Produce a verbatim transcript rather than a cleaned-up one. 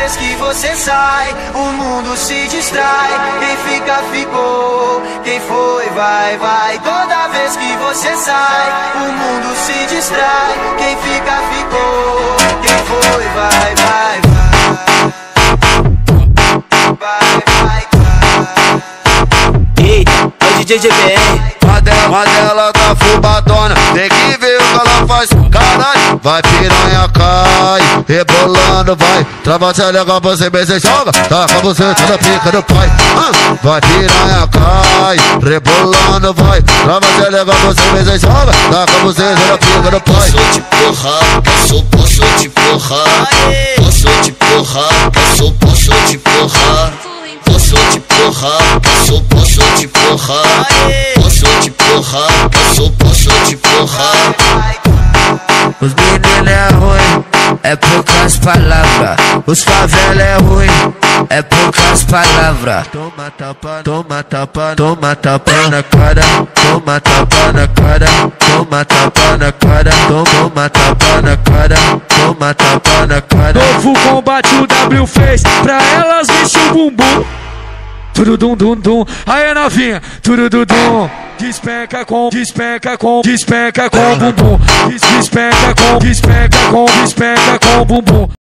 vez que você sai, o mundo se distrai. Quem fica, ficou. Quem foi, vai, vai. Toda vez que você sai, o mundo se distrai. Quem fica, ficou. Quem foi, vai, vai, vai. Vai, vai, vai. Ei, é o D J G B R. Mas ela tá fubadona, tem que ver o que ela faz. Caralho, vai piranha, cai, rebolando, vai. Trava se legal, você bem, você joga. Taca você toda pica do pai. Ah, vai piranha, cai, rebolando, vai. Trava se legal, você bem, você joga. Taca você toda pica do pai. Posso te porrar, posso, posso te porrar. Posso te porrar, posso, posso te porrar. Posso te porrar, posso, posso te porrar. Posso te porrar, posso, posso te porrar. Os meninos é ruim, é poucas palavras. Os favela é ruim, é poucas palavras. Toma tapa, toma tapa, toma tapa na cara. Toma tapa na cara, toma tapa na cara. Toma tapa na cara, toma tapa na cara. Novo combate o W fez, pra elas mexer o bumbum. Turudum dum dum, aí novinha, turudum. Despenca com, despenca com, despenca com bumbum. Despenca com, despenca com, despenca com bumbum.